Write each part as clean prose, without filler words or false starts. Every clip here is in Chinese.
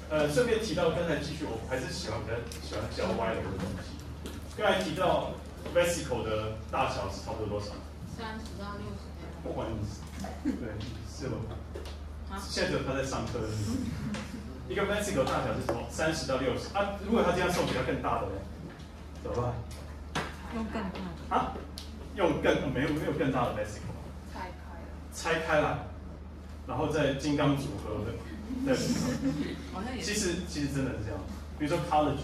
顺便提到刚才继续，我还是比较喜欢较 wireless 的东西。刚才提到 vesicle 的大小是差不多多少 ？30到60。 不管你对是吗？现在只有他在上课。一个 vesicle 大小是什么？30到60。啊，如果他这样送比较更大的呢？怎么办？ 用更大的。 啊？用没有更大的 vesicle。拆开来，然后再金刚组合的。对。其实真的是这样。比如说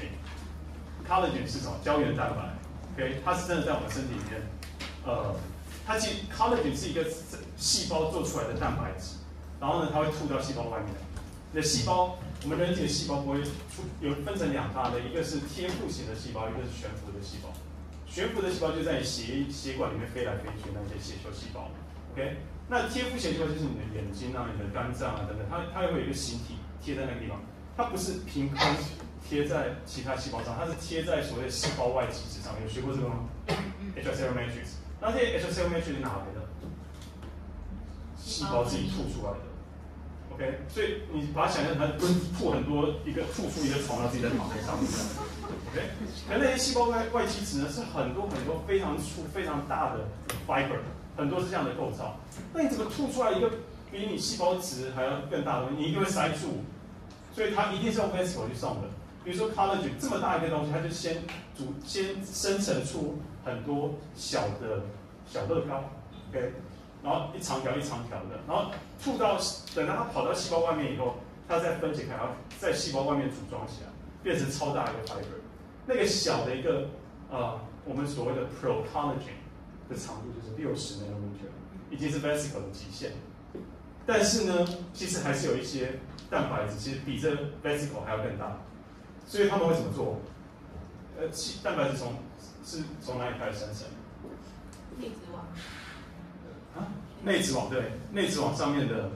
collagen 是什么？胶原蛋白。OK， 它是真的在我们身体里面，它其实 collagen 是一个细胞做出来的蛋白质，然后呢，它会吐到细胞外面。你的细胞，我们人体的细胞不会分成2大类，一个是贴附型的细胞，一个是悬浮的细胞。悬浮的细胞就在血管里面飞来飞去那些血球细胞。OK， 那贴附型细胞就是你的眼睛啊、你的肝脏啊等等，它会有一个形体贴在那个地方，它不是凭空贴在其他细胞上，它是贴在所谓的细胞外基质上。有学过这个吗？extracellular matrix。那这些 extracellular matrix 哪来的？细胞自己吐出来的。OK， 所以你把它想象成吐很多吐出一个虫，然后自己在躺在上面。OK， 可那些细胞外基质呢是很多非常粗、非常大的 fiber， 很多是这样的构造。那你怎么吐出来一个比你细胞质还要更大的东西？你一定会塞住，所以它一定是用 vesicle 去送的。比如说 collagen 这么大一个东西，它就先生成出很多小乐高 ，OK， 然后一长条一长条的，然后等到它跑到细胞外面以后，它再分解开，然后在细胞外面组装起来，变成超大一个 fiber。那个小的一个我们所谓的 procollagen 的长度就是60 nanometer， 已经是 vesicle 的极限。但是呢，其实还是有一些蛋白质，其实比这 vesicle 还要更大。所以他们会怎么做？蛋白质是从哪里开始生成？ 内质网。 啊，内质网对，内质网上面的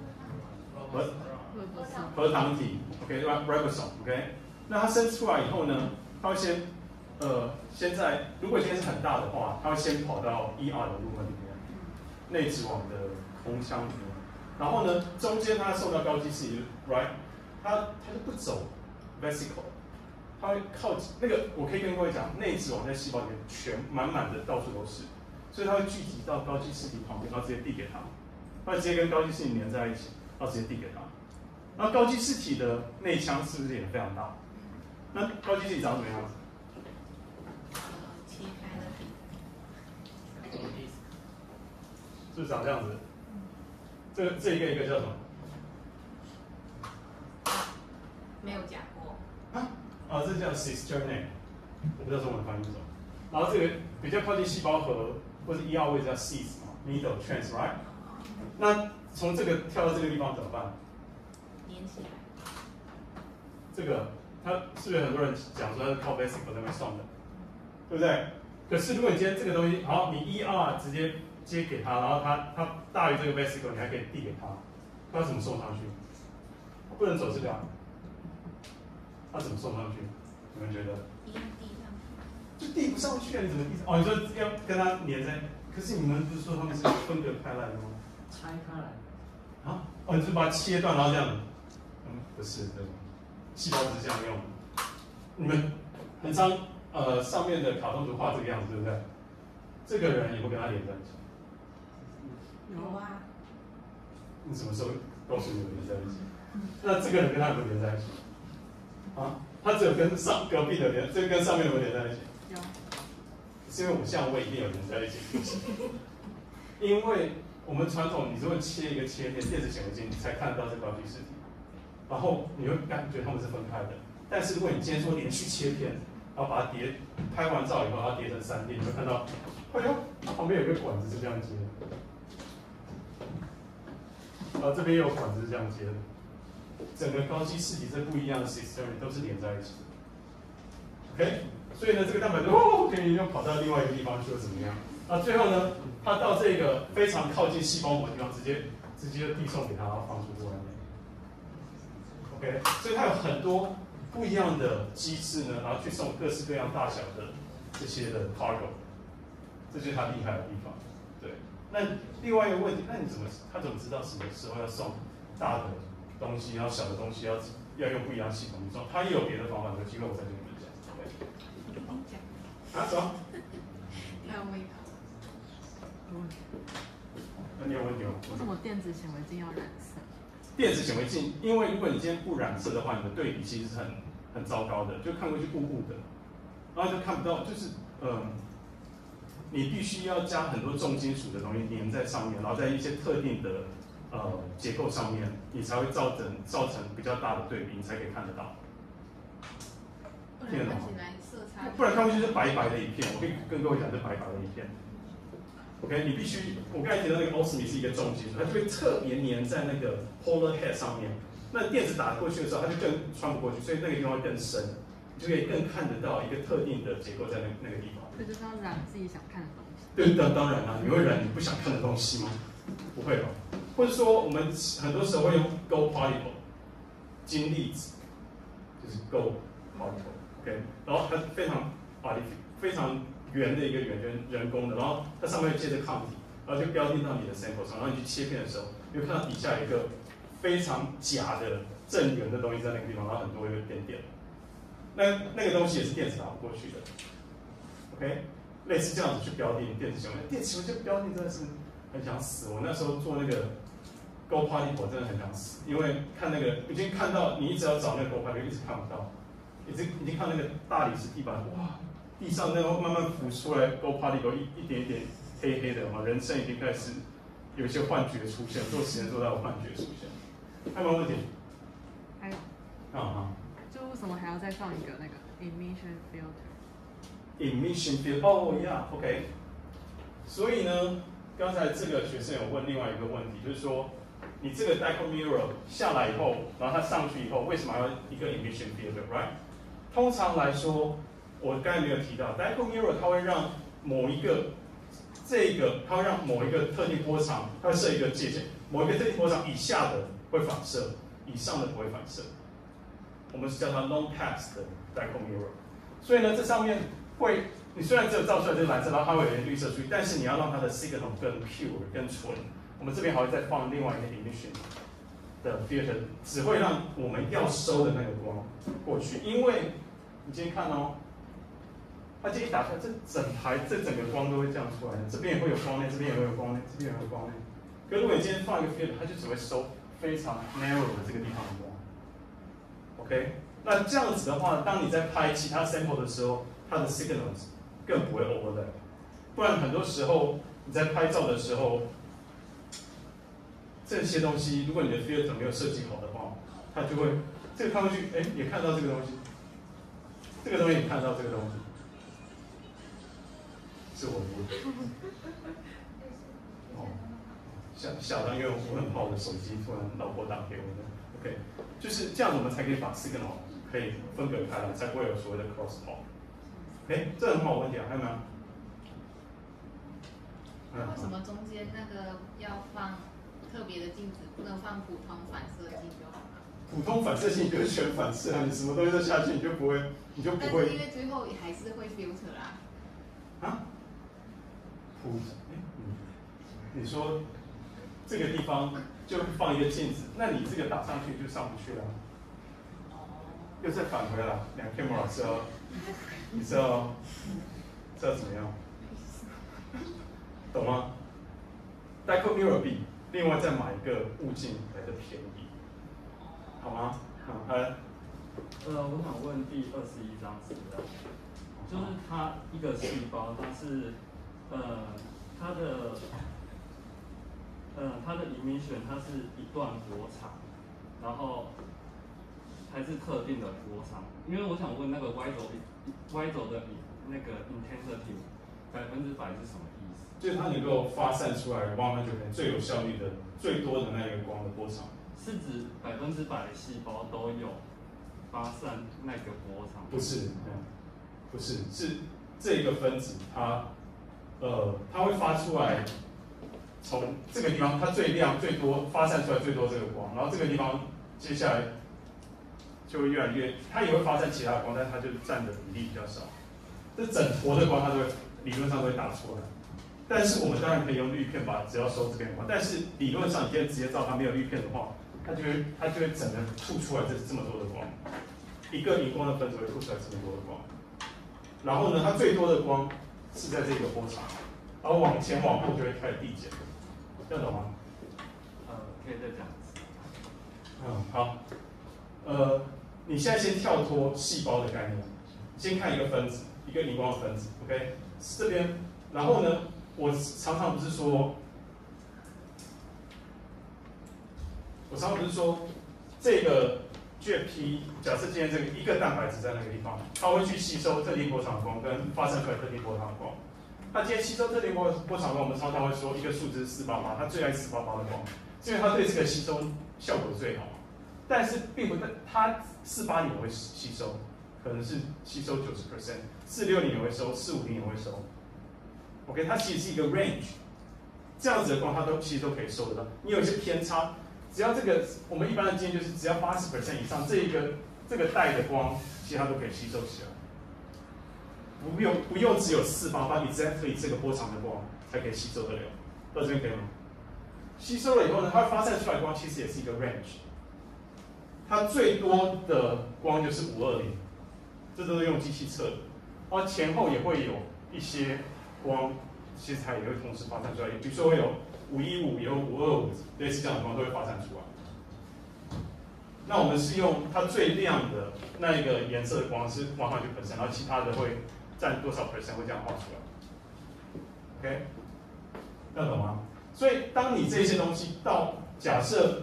核糖体 ，OK，ribosome，OK， 那它生出来以后呢，它会先如果今天是很大的话，它会先跑到 ER 的部分里面，内质网的空腔里面，然后呢，中间它送到高基质，right， 它就不走 vesicle。它会靠近那个，我可以跟各位讲，内质网在细胞里面满满的，到处都是，所以它会聚集到高基质体旁边，然后直接递给它，它会直接跟高基质体粘在一起，然后直接递给它。然后高基质体的内腔是不是也非常大？那高基质体长什么样子？ 切开的。 是不是长这样子？这一个叫什么？ 没有讲过。 这叫 cisternae， 我不知道中文翻译是什么。然后这个比较靠近细胞核或者ER位置叫 cis needle trans，right？ 那从这个跳到这个地方怎么办？ 连起来。 这个它是不是很多人讲说它是靠 vesicle 那边送的，对不对？可是如果你今天这个东西，好，你 ER 直接接给它，然后它大于这个 vesicle， 你还可以递给它，它怎么送上去？它不能走这个啊。它怎么送上去？你们觉得？ 一样递上去。 就递不上去啊！你怎么递上？哦，你说要跟它粘在？可是你们不是说他们是分隔开来的吗？ 拆开来。 啊？哦，你是把它切断，然后这样？不是这种，细胞不是这样用的。你们很常上面的卡通图画这个样子，对不对？这个人有没有跟他连在一起？ 有啊。 你什么时候告诉你有连在一起？那这个人跟他有没有连在一起？啊，他只有跟隔壁的连，这跟上面有没有连在一起？ 有。 是因为五相位一定有连在一起，因为我们传统你如果切一个切片，电子显微镜你才看得到这高基质体，然后你会感觉它们是分开的。但是如果你今天说连续切片，然后把它拍完照以后，把它叠成3D，你会看到，哎呦，旁边有一个管子是这样接的，然后这边也有管子是这样接的。整个高基质体这不一样的 cisternae 都是连在一起的 ，OK， 所以呢，这个蛋白质可以又跑到另外一个地方去，又怎么样？那最后呢，它到这个非常靠近细胞膜的地方，直接递送给它，然后放出去外面。OK， 所以它有很多不一样的机制呢，然后去送各式各样大小的这些的 cargo， 这就是它厉害的地方。对，那另外一个问题，那他怎么知道什么时候要送大的东西，然后小的东西要要用不一样系统运算，它也有别的方法，有机会我再跟你们讲。啊，什么？ 还有味道。 那你有问题吗？ 为什么电子显微镜要染色？ 电子显微镜，因为如果你今天不染色的话，你的对比其实是很糟糕的，就看过去雾雾的，然后就看不到，就是你必须要加很多重金属的东西粘在上面，然后在一些特定的结构上面，你才会造成比较大的对比，你才可以看得到。听得懂吗？不然看过去是白白的一片。我可以跟各位讲，是白白的一片。OK， 你必须，我刚才提到那个 osmi 是一个重金属，它就会特别粘在那个 polar head 上面。那电子打过去的时候，它就更穿不过去，所以那个地方会更深，你就可以更看得到一个特定的结构在那个地方。 这就是要染自己想看的东西。 对，当然啦，你会染你不想看的东西吗？不会吧？或者说，我们很多时候会用 gold particle 金粒子，就是 gold particle，OK， 然后它非常圆的一个圆圈，人工的，然后它上面会接着抗体，然后就标定到你的 sample 上，然后你去切片的时候，你会看到底下有一个非常假的正圆的东西在那个地方，然后很多一个点点。那个东西也是电子打不过去的 ，OK， 类似这样子去标定电子显微镜，电子显微镜标定真的是很想死。我那时候做那个 gold particle 真的很想死，因为看那个已经看到你一直要找那个 gold particle 一直看不到，已经看那个大理石地板，哇，地上那个慢慢浮出来 gold particle 一点一点黑黑的，人生已经开始有一些幻觉出现，做实验做到有幻觉出现。还有没有问题？ 还有。就为什么还要再放一个那个 emission filter？emission filter， 哦 ，yeah，OK。所以呢，刚才这个学生有问另外一个问题，就是说，你这个 dipole mirror 下来以后，然后它上去以后，为什么还要一个 emission filter，right？ 通常来说，我刚才没有提到 dipole mirror 它会让它会让某一个特定波长，它会设一个界限，某一个特定波长以下的会反射，以上的不会反射。我们是叫它 long pass 的 dipole mirror， 所以呢，这上面你虽然只有照出来这个蓝色，然后它会有点绿色出去，但是你要让它的 signal 更 pure 更纯。我们这边还会再放另外一个 emission 的 filter， 只会让我们要收的那个光过去，因为你今天看哦，它这一打开，这整个光都会这样出来的，这边也会有光内，这边也会有光内，这边也会有光内。可如果你今天放一个 filter， 它就只会收非常 narrow 的这个地方的光。OK， 那这样子的话，当你在拍其他 sample 的时候，它的 signals 更不会 overlap。不然很多时候你在拍照的时候，这些东西如果你的 filter 没有设计好的话，它就会这个看过去，哎，也看到这个东西，这个东西也看到这个东西，是我的。哦，吓到，因为我很怕我的手机突然老婆打给我的。OK， 就是这样，我们才可以把 signal 可以分隔开来，才不会有所谓的 cross talk。哎，这很好的问题啊，还有没有？ 为什么中间那个要放特别的镜子，不能放普通反射镜就好了？ 普通反射镜就是全反射啊，你什么东西都下去，你就不会。但是因为最后还是会 filter 啦。 啊？你说这个地方就放一个镜子，那你这个打上去就上不去了。又再返回来，两 camera 是要怎么样？懂吗 ？dipole mirror 比另外再买一个物镜来的便宜，好吗？好， 我想问第21张资料，就是它一个细胞，它的 emission 它是一段波长，然后还是特定的波长，因为我想问那个 Y 轴的那个 intensity 100%是什么意思？ 就是它能够发散出来100%最有效率的、最多的那个光的波长。 是指100%的细胞都有发散那个波长？ 不是，不是，是这个分子它会发出来，从这个地方它最亮最多发散出来最多这个光，然后这个地方接下来就会越来越，它也会发散其他的光，但它就占的比例比较少。这整坨的光它都会理论上都会打出来，但是我们当然可以用滤片把只要收这边光，但是理论上你今天直接照它没有滤片的话， 它就会整个吐出来这么多的光，一个荧光的分子会吐出来这么多的光。然后呢，它最多的光是在这个波长，然后往前往后就会开始递减，这样懂吗？ 可以再讲。 好。你现在先跳脱细胞的概念，先看一个分子，一个荧光的分子 ，OK， 这边，然后呢，我常常不是说这个 GFP， 假设今天这个一个蛋白质在那个地方，它会去吸收特定波长的光跟发射出来特定波长的光。它今天吸收特定波长的光，我们常常会说一个数字是488，它最爱488的光，是因为它对这个吸收效果最好。但是并不，它480也会吸收，可能是吸收90%，460也会收，450也会收。OK， 它其实是一个 range， 这样子的光它其实都可以收得到。你有一些偏差，只要这个我们一般的经验就是只要80% 以上，这个带的光，其实它都可以吸收起来。不用只有488 exactly 这个波长的光才可以吸收得了。到这边可以吗？吸收了以后呢，它发散出来的光其实也是一个 range。它最多的光就是520，这都是用机器测的。然后前后也会有一些光，其实它也会同时发散出来。比如说会有515，有525，类似这样的光都会发散出来。那我们是用它最亮的那一个颜色的光是往上去分散，然后其他的会占多少 percent 会这样画出来。OK， 这样懂吗？所以当你这些东西到假设。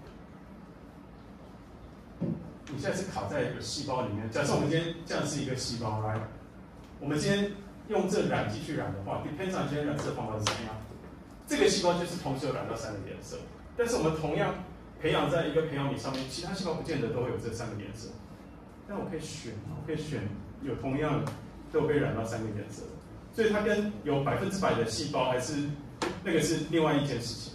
你现在是卡在一个细胞里面。假设我们今天这样是一个细胞，来，我们今天用这染剂去染的话 ，depends on 今天染色方法是怎么样。这个细胞就是同时有染到3个颜色，但是我们同样培养在一个培养皿上面，其他细胞不见得都会有这3个颜色。但我可以选有同样都有被染到3个颜色，所以它跟有100%的细胞还是那个是另外一件事情。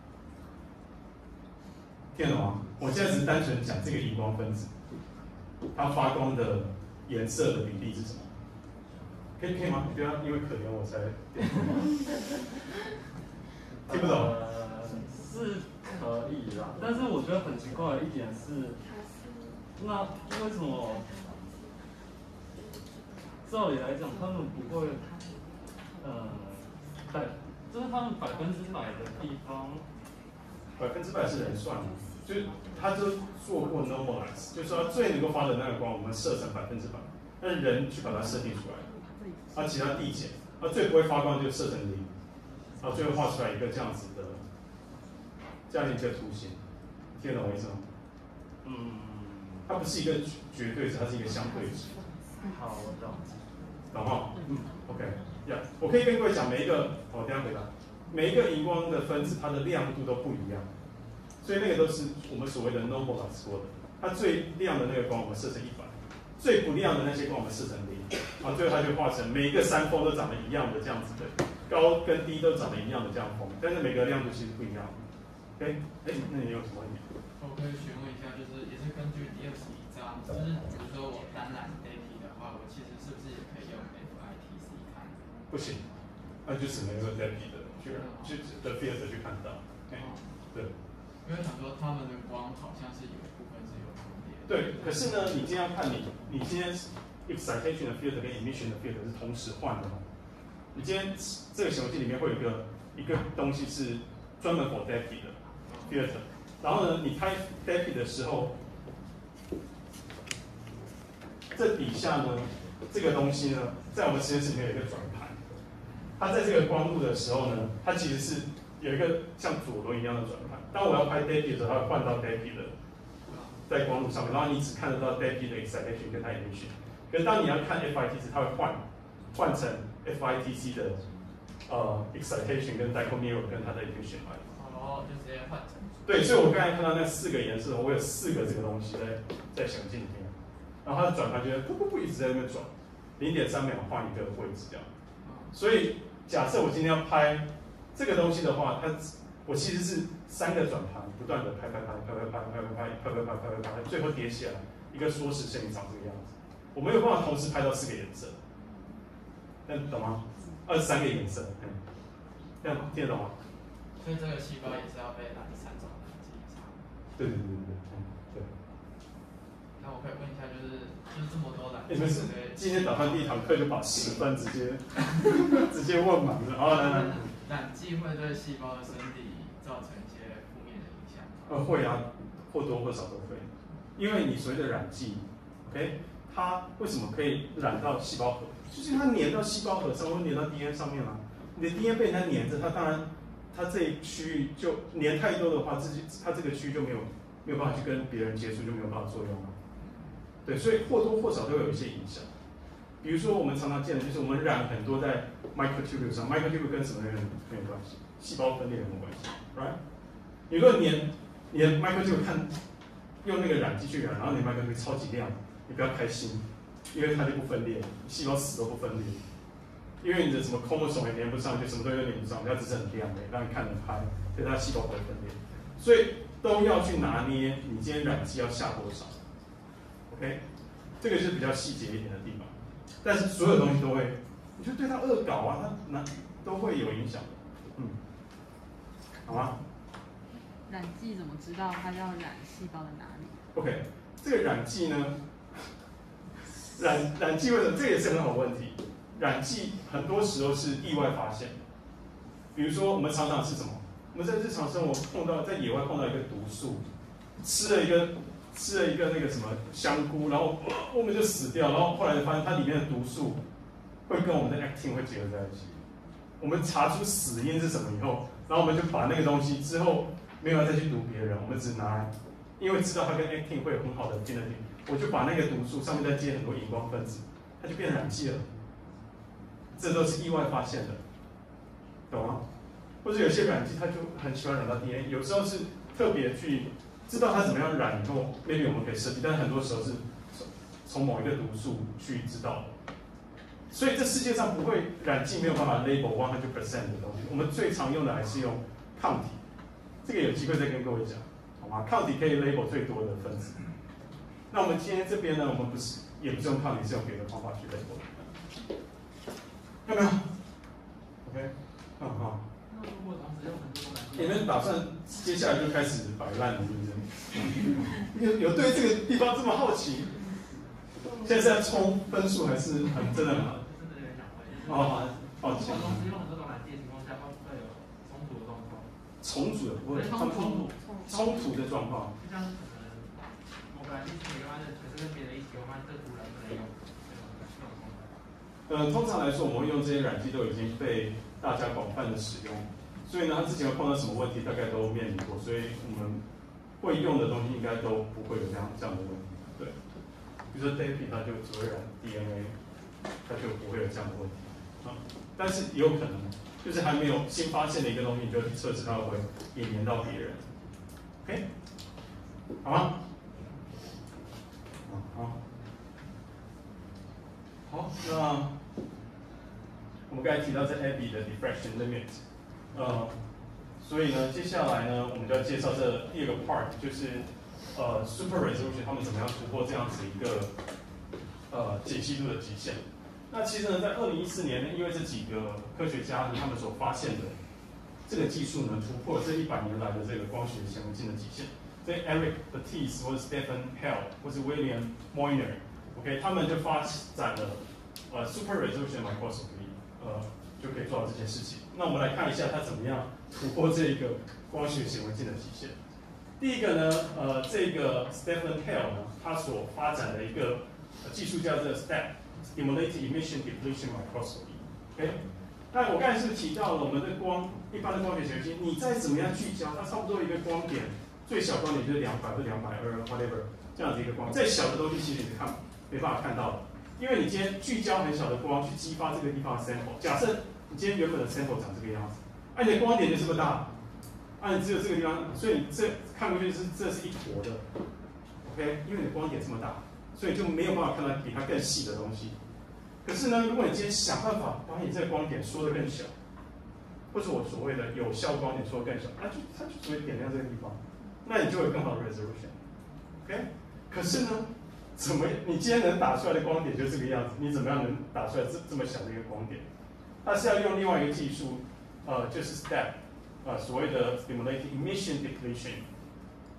听懂吗？我现在只是单纯讲这个荧光分子，它发光的颜色的比例是什么？可以吗？不要因为可怜我才听不懂。 是可以啦，但是我觉得很奇怪的一点是，那为什么？照理来讲，他们不会，就是他们100%的地方 ，100%是人算的。就是他都做过 normalize， 就是说最能够发的那个光，我们设成100%，但是人去把它设定出来，其他递减，最不会发光就设成0，然后最后画出来一个这样子的，这样一个图形，听得懂我意思吗？它不是一个绝对值，它是一个相对值。 好，我懂。 懂哈？OK， 我可以跟各位讲每一个，我等一下回答，每一个荧光的分子它的亮度都不一样。所以那个都是我们所谓的 normalize 说的，它最亮的那个光我们设成100，最不亮的那些光我们设成0，然后最后它就画成每一个3峰都长得一样的这样子的，高跟低都长得一样的这样峰，但是每个亮度其实不一样。OK， 那你有什么问题？ 我可以询问一下，就是也是根据第21章，就是比如说我单染 DAPI 的话，我其实是不是也可以用 FITC 看？ 不行，那就只能用 DAPI 的的 field 去看到。对。 因为想说他们的光好像是有一部分是有重叠。 对，可是呢，你今天要看你今天 excitation 的 field 跟 emission 的 field 是同时换的。你今天这个显微镜里面会有一个东西是专门 for DAPI 的 field， 然后呢，你拍 DAPI 的时候，这底下呢，这个东西呢，在我们实验室里面有一个转盘，它在这个光度的时候呢，它其实是有一个像左轮一样的转盘。当我要拍 DAPI 的时候，它会换到 DAPI 的，在光路上面，然后你只看得到 DAPI 的 excitation 跟它 emission。可是当你要看 FITC， 它会换成 FITC 的excitation 跟 dipole mirror 跟它的 emission 来。 哦，就直接换成。 对，所以我刚才看到那4个颜色，我有4个这个东西在显微镜里面，然后它的转盘就会噗一直在那边转，0.3秒换一个位置这样。所以假设我今天要拍这个东西的话，我其实是3个转盘不断的拍，最后叠起来一个缩时摄影长这个样子。我没有办法同时拍到4个颜色，那懂吗？23个颜色，这样听得懂吗？ 所以这个细胞也是要被染3种染剂以上。 对。 那我可以问一下，就是这么多染剂， 你们是今天打算第一堂课就把10分直接问满了？好，来。 染剂会对细胞的生理造成一些负面的影响吗？ 会啊，或多或少都会。因为你所谓的染剂 ，OK， 它为什么可以染到细胞核？就是因为它粘到细胞核上，或粘到 DNA 上面了。你的 DNA 被人家粘着，它当然，它这一区域就粘太多的话，它这个区域就没有办法去跟别人接触，就没有办法作用了。对，所以或多或少都有一些影响。比如说我们常常见的就是我们染很多在 microtubule 上 ，microtubule 跟什么很有关系？细胞分裂有没有关系 ？Right？ 你如果粘 microtubule 用那个染剂去染，然后你 microtubule 超级亮，你不要开心，因为它就不分裂，细胞死都不分裂，因为你的什么chromosome也粘不上去，什么都粘不上，它只是很亮的，让你看得开，所以它细胞不会分裂，所以都要去拿捏你今天染剂要下多少。OK， 这个是比较细节一点的地方，但是所有东西都会，你就对它恶搞啊，它都会有影响的，好吗？ 染剂怎么知道它要染细胞的哪里 ？OK， 这个染剂呢，染剂为什么？这也是很好问题。染剂很多时候是意外发现，比如说我们常常是什么？我们在日常生活在野外碰到一个毒素，吃了一个那个什么香菇，然后我们就死掉，然后后来发现它里面的毒素会跟我们的 actin 会结合在一起。我们查出死因是什么以后，然后我们就把那个东西之后没有再去毒别人，我们只拿来，因为知道它跟 actin 会有很好的 affinity， 我就把那个毒素上面再接很多荧光分子，它就变染剂了。这都是意外发现的，懂吗？或者有些染剂它就很喜欢染到 DNA， 有时候是特别去知道它怎么样染以后 ，maybe 我们可以设计，但是很多时候是从某一个毒素去知道的。所以这世界上不会染剂没有办法 label 100% 的东西，我们最常用的还是用抗体。这个有机会再跟各位讲，好吗？抗体可以 label 最多的分子。那我们今天这边呢，我们也不是用抗体，是用别的方法去 label。有没有 ？OK， 好。 那如果同时用很多染剂， 你们打算接下来就开始摆烂了，是不是？有对这个地方这么好奇？现在是在冲分数还是很真的吗？ 真的有点想问。 哦，抱歉。 如果同时用很多种染剂的情况下，会不会有冲突的状况？ 重组的不会，冲突的状况。 就像可能某个染剂是你发现，可是跟别人一起用，发现这组染不能用。 通常来说，我们会用这些染剂都已经被大家广泛的使用，所以呢，它之前会碰到什么问题，大概都面临过，所以我们会用的东西应该都不会有这样的问题。对，比如说 DAPI 它就只会染 DNA， 它就不会有这样的问题。但是也有可能，就是还没有新发现的一个东西，你就去测试它会不会也黏到别人。OK， 好吗？好，那我们刚才提到这 Abby 的 diffraction limit， 所以呢，接下来呢，我们就要介绍这第二个 part， 就是super resolution 他们怎么样突破这样子一个解析度的极限。那其实呢，在2014年呢，因为这几个科学家他们所发现的这个技术呢，突破了这100年来的这个光学显微镜的极限。这 Eric Batiste 或者 Stephen Hell 或是 William Moynier。OK， 他们就发展了super resolution microscopy， 就可以做到这件事情。那我们来看一下它怎么样突破这个光学显微镜的极限。第一个呢，这个 Stephen Hell 呢，他所发展的一个技术叫做 STEP Stimulated Emission Depletion Microscopy。OK， 那我刚才是提到了我们的一般的光学显微镜，你再怎么样聚焦，它差不多一个光点，最小光点就是200或220 whatever 这样子一个光，再小的东西其实你是没办法看到的，因为你今天聚焦很小的光去激发这个地方的 sample， 假设你今天原本的 sample 长这个样子，你的光点就这么大，你只有这个地方，所以你这看过去这是一坨的 ，OK， 因为你的光点这么大，所以就没有办法看到比它更细的东西。可是呢，如果你今天想办法把你这个光点缩得更小，或是我所谓的有效光点缩得更小，它就只会点亮这个地方，那你就有更好的 resolution，OK？ 可是呢？你今天能打出来的光点就这个样子，你怎么样能打出来这么小的一个光点？它是要用另外一个技术，就是 STEP， 所谓的 Stimulated Emission Depletion。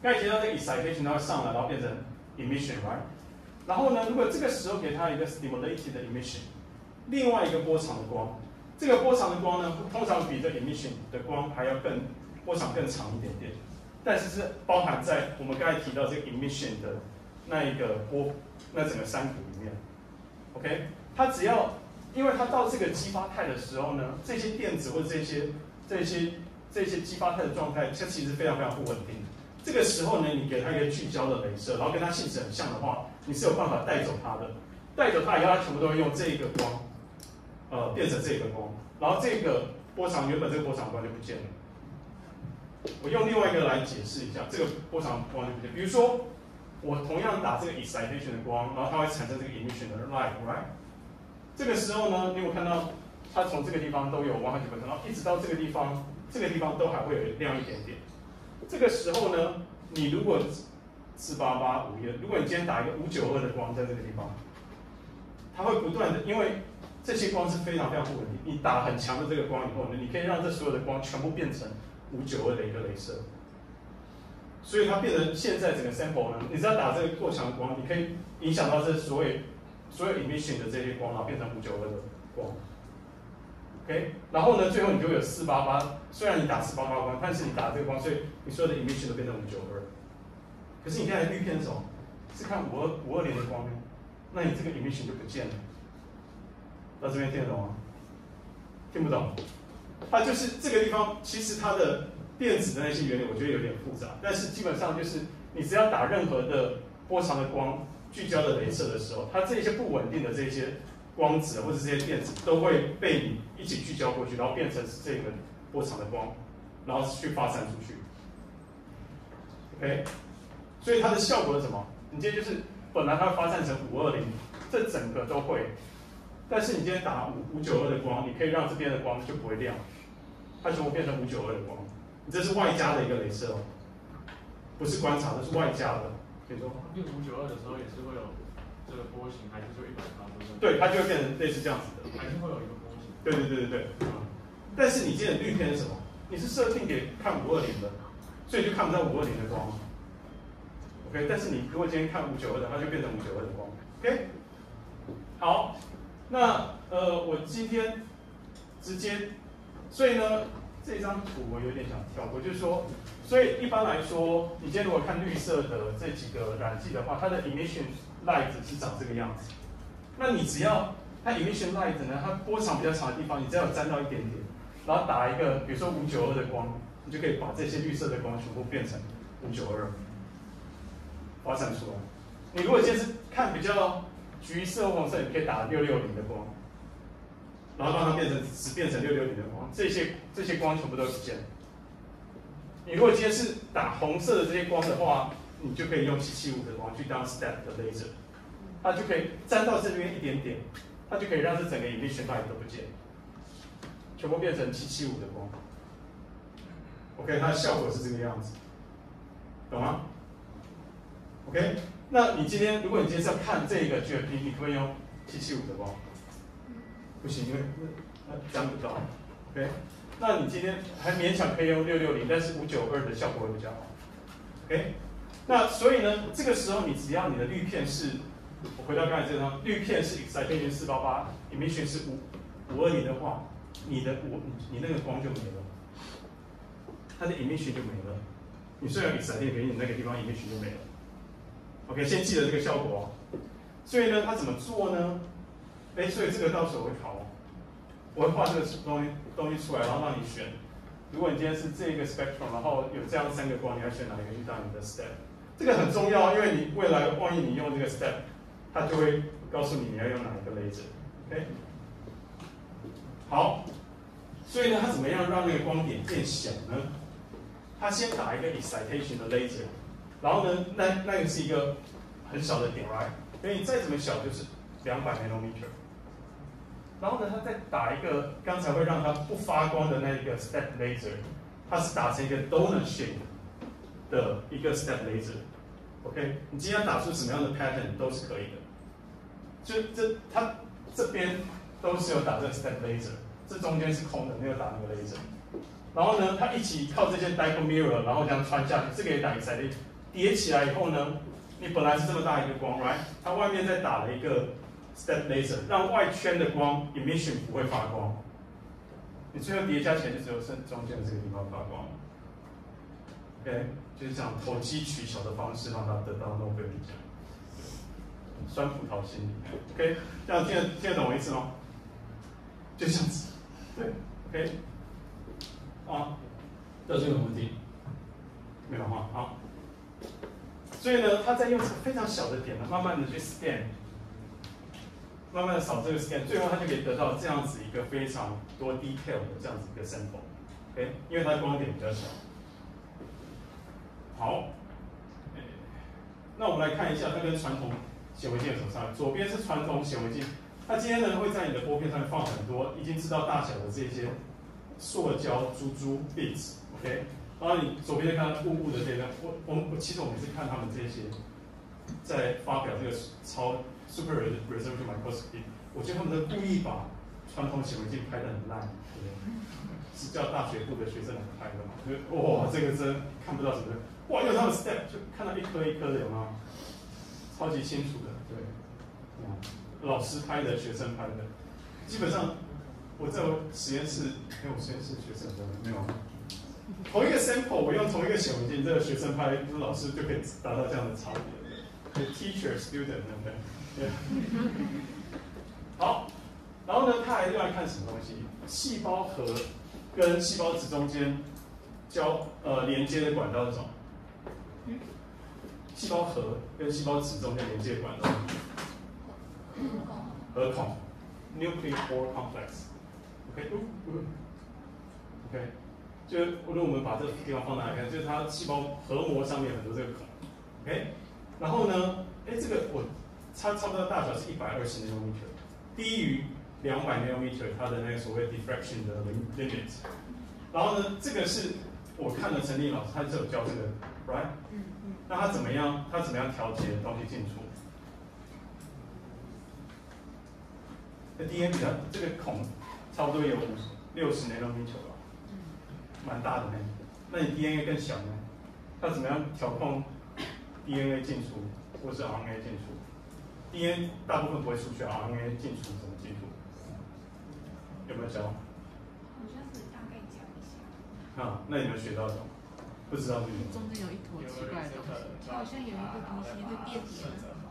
刚才提到这个 excitation 它会上来，然后变成 emission，right？ 然后呢，如果这个时候给它一个 stimulated 的 emission， 另外一个波长的光，这个波长的光呢，通常比这 emission 的光还要波长更长一点点，但是是包含在我们刚才提到这个 emission 的那一个那整个山谷里面。OK， 它只要因为它到这个激发态的时候呢，这些电子或者这些激发态的状态，它其实非常非常不稳定的。这个时候呢，你给它一个聚焦的镭射，然后跟它性质很像的话，你是有办法带走它的。带走它以后，它全部都会用这个光，变成这个光，然后这个波长原本这个波长光就不见了。我用另外一个来解释一下，这个波长光就不见。比如说，我同样打这个 excitation 的光，然后它会产生这个 emission 的 light，right？ 这个时候呢，你有看到它从这个地方都有100%，然后一直到这个地方都还会有亮一点点。这个时候呢，你如果48851，如果你今天打一个592的光在这个地方，它会不断的，因为这些光是非常非常不稳定。你打很强的这个光以后呢，你可以让这所有的光全部变成592的一个镭射，所以它变成现在整个 sample 呢，你只要打这个过强的光，你可以影响到这所有 emission 的这些光，然后变成592的光。OK， 然后呢，最后你就会有488，虽然你打488光，但是你打这个光，所以你所有的 emission 都变成592。可是你看绿片是什么？是看520的光呢？那你这个 emission 就不见了。到这边听得懂吗？听不懂。它就是这个地方，其实它的电子的那些原理，我觉得有点复杂，但是基本上就是你只要打任何的波长的光聚焦的镭射的时候，它这些不稳定的这些光子或者这些电子都会被你一起聚焦过去，然后变成这个波长的光，然后去发散出去。OK， 所以它的效果是什么？你今天就是本来它会发散成520，这整个都会，但是你今天打592的光，你可以让这边的光就不会亮，它全部变成592的光。你这是外加的一个镭射哦，不是观察，这是外加的。可以说变592的时候也是会有这个波形，还是说180度？ 对，它就会变成类似这样子的， 还是会有一个波形。 对。但是你今天的滤片是什么？你是设定给看520的，所以就看不到520的光。OK， 但是你如果今天看592的，它就变成592的光。OK， 好，那我今天直接，所以呢，这张图我有点想跳过，就是说，所以一般来说，你今天如果看绿色的这几个染剂的话，它的 emission light 是长这个样子。那你只要它 emission light 呢，它波长比较长的地方，你只要有沾到一点点，然后打一个比如说592的光，你就可以把这些绿色的光全部变成592，发散出来。你如果今天是看比较橘色、黄色，你可以打660的光，然后让它只变成660的光，这些光全部都不见。你如果今天是打红色的这些光的话，你就可以用775的光去当 step 的 laser， 它就可以沾到这边一点点，它就可以让这整个emission light都不见，全部变成775的光。OK， 它的效果是这个样子，懂吗 ？OK， 那你今天如果你今天是要看这个 GFP， 你可不可以用775的光？不行，因为沾不到。OK， 那你今天还勉强可以用660，但是592的效果会比较好。OK， 那所以呢，这个时候你只要你的滤片是，我回到刚才这张，滤片是 excitation 488，emission 是520的话，你那个光就没了，它的 emission 就没了。你虽然 excitation， 可是你那个地方 emission 就没了。OK， 先记得这个效果哦。所以呢，它怎么做呢？所以这个到时候我会考哦，我会画这个东西出来，然后让你选。如果你今天是这个 spectrum， 然后有这样3个光，你要选哪一个去当你的 step？ 这个很重要，因为你未来万一你用这个 step， 它就会告诉你你要用哪一个 laser。OK， 好，所以呢，它怎么样让那个光点变小呢？它先打一个 excitation 的 laser， 然后呢，那个是一个很小的点 ，right？ 所以你再怎么小就是200 nanometer。然后呢，它再打一个刚才会让它不发光的那一个 step laser， 它是打成一个 donut shape 的一个 step laser。OK， 你今天要打出什么样的 pattern 都是可以的。它这边都是有打这个 step laser， 这中间是空的，没有打那个 laser。然后呢，它一起靠这些 dipole mirror， 然后这样穿下去，这个也打 excitation， 叠起来以后呢，你本来是这么大一个光 ，right？ 它外面再打了一个 step laser， 让外圈的光 emission 不会发光。你最后叠加起来就只有剩中间的这个地方发光。OK， 就是这样投机取巧的方式让它得到诺贝尔奖。酸葡萄心理 ，OK， 这样听得懂我意思吗？就这样子，对 ，OK， 啊，这有问题？没有哈，好。所以呢，他在用非常小的点呢，慢慢的去 scan， 慢慢的扫这个 scan， 最后他就可以得到这样子一个非常多 detail 的这样子一个 sample，OK， 因为它光点比较小。好，那我们来看一下它跟传统显微镜有什么差别。左边是传统显微镜，它今天呢会在你的玻片上面放很多已经知道大小的这些塑胶珠 bits，OK， 然后你左边看到雾的这个，其实我每次看他们这些在发表这个超 super resolution microscopy， 我觉得他们都故意把传统显微镜拍得很烂，对不对？是叫大学部的学生来拍的嘛？就是哇，这个真看不到什么，哇，用他们 step 就看到一颗一颗的，有没有？超级清楚的，对，老师拍的，学生拍的，基本上我在我实验室，我实验室学生没有，同一个 sample 我用同一个显微镜，这个学生拍，就是老师就可以达到这样的差别，对 ，teacher student 对不对？好，然后呢，他还另外看什么东西？细胞核跟细胞质中间连接的管道是什么？细胞核跟细胞质中间连接管道，核孔 （nuclear pore complex）。OK， 就是如果我们把这个地方放大来看，就是它细胞核膜上面有很多这个孔。OK， 然后呢，这个差不多大小是120 nanometer， 低于200 nanometer 它的那个所谓 diffraction 的 limit。然后呢，这个是我看了陈立老师，他是有教这个 ，right？那他怎么样调节东西进出？那 DNA 比较这个孔差不多有60 nanometer 吧，蛮大的呢。那你 DNA 更小呢？它怎么样调控 DNA 进出，或是 RNA 进出 ？DNA 大部分不会出去 ，RNA 进出怎么进出？有没有教？ 好像是大概讲一下。 啊，那你们学到什么？不知道是什么。 中间有一坨奇怪的东西， 好像有一个东西会变甜。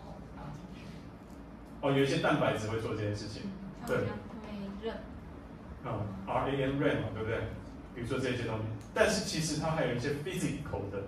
哦，有一些蛋白质会做这件事情。对。RAN 嘛，对不对？比如说这些东西，但是其实它还有一些 physical 的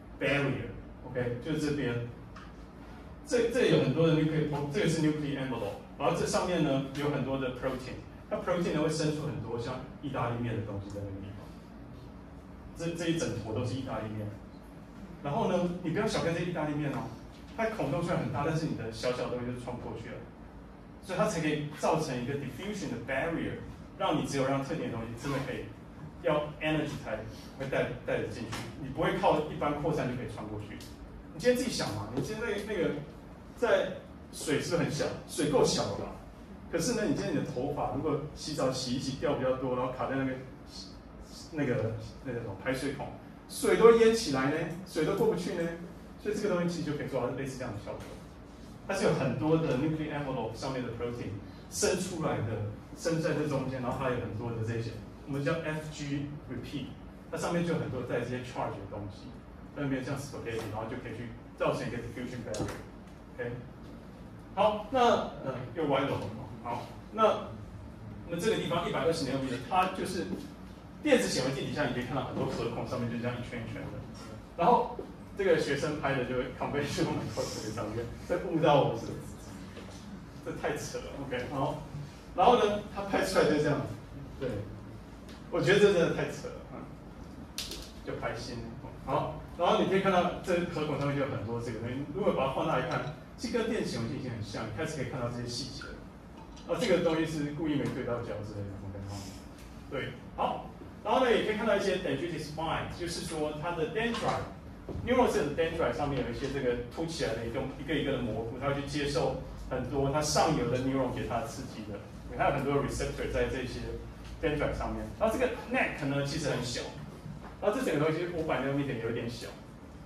barrier，OK， 就是这边，这有很多的 nuclear， 这个是 nuclear envelope， 然后这上面呢有很多的 protein， 它 protein 呢会生出很多像意大利面的东西在那个地方。这一整坨都是意大利面，然后呢，你不要小看这意大利面哦，它孔洞虽然很大，但是你的小小东西就穿不过去了，所以它才可以造成一个 diffusion 的 barrier， 让你只有让特定的东西真的可以要 energy 才会带着进去，你不会靠一般扩散就可以穿过去。你今天自己想嘛，你今天那个在水是不是很小？水够小了吧？可是呢，你今天你的头发如果洗澡洗一洗掉比较多，然后卡在那个什么排水孔，水都淹起来呢，水都过不去呢，所以这个东西其实就可以做到类似这样的效果。它是有很多的 nuclear envelope 上面的 protein 生出来的，生在这中间，然后它有很多的这些，我们叫 FG repeat， 它上面就有很多带这些 charge 的东西，在那边像 spaghetti， 然后就可以去造成一个 diffusion barrier。OK， 好，那又歪了，好，那这个地方120 nanometer， 它就是电子显微镜底下，你可以看到很多核孔上面就这样一圈一圈的。然后这个学生拍的就 conventional microscopy 上面，这误到我是，这太扯了。OK， 好，然后呢，他拍出来就这样，对，我觉得这真的太扯了，就拍心。好，然后你可以看到这核孔上面就有很多这个东西，如果把它放大来看，其实跟电子显微镜已经很像，你开始可以看到这些细节。这个东西是故意没对到焦之类的。OK， 好，对，好。然后呢，也可以看到一些 dendritic spine， 就是说它的 dendrite，neural cell 的 dendrite 上面有一些这个凸起来的一个一个的模糊，它会去接受很多它上游的 neuron 给它的刺激的，它有很多 receptor 在这些 dendrite 上面。然后这个 neck 呢其实很小，然后这整个东西500 nanometer 有一点小，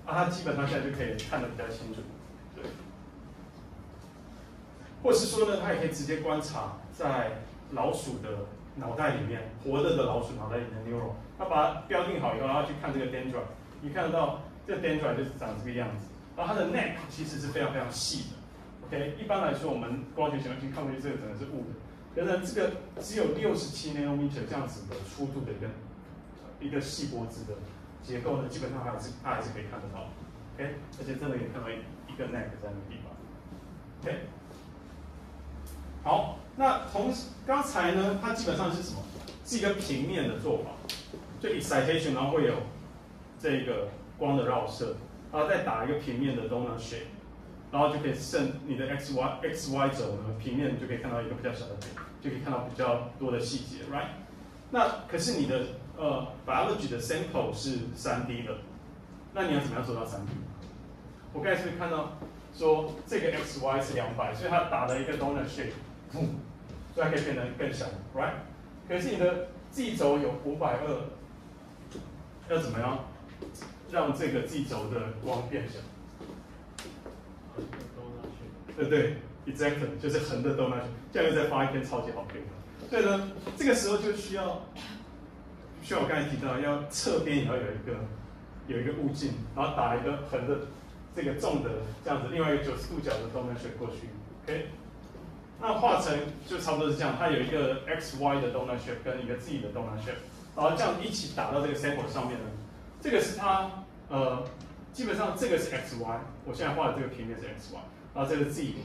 它基本上现在就可以看得比较清楚，对。或是说呢，它也可以直接观察在老鼠的脑袋里面，活着的老鼠脑袋里面的 neuron， 它把它标定好以后，然后去看这个 dendrite， 你看得到这个 dendrite 就是长这个样子，然后它的 neck 其实是非常非常细的 ，OK， 一般来说我们光学显微镜看过去这个可能是雾的，可是这个只有67 nanometer 这样子的粗度的一个细脖子的结构呢，基本上它还是可以看得到 ，OK， 而且真的也看到一个 neck 在那个地方 ，OK。好，那刚才呢，它基本上是什么？是一个平面的做法，就 excitation， 然后会有这个光的绕射，然后再打一个平面的 donut shape， 然后就可以剩你的 x y 轴呢，平面就可以看到一个比较小的点，就可以看到比较多的细节 ，right？ 那可是你的biology 的 sample 是3D 的，那你要怎么样做到3D？ 我刚才是不是看到说这个 x y 是200，所以它打了一个 donut shape。所以它可以变得更小 ，right？ 可是你的 z 轴有520，要怎么样让这个 z 轴的光变小？对不对 ？Exactly， 就是横的 donut shape， 这样又再发一篇超级好篇。所以呢，这个时候就需要我刚才提到，要侧边也要有一个物镜，然后打一个横的这个重的这样子，另外一个90度角的 donut shape 过去 ，OK？那画成就差不多是这样，它有一个 x y 的 donut shape 跟一个 z 的 donut shape， 然后这样一起打到这个 sample 上面呢，这个是它基本上这个是 x y， 我现在画的这个平面是 x y， 然后这个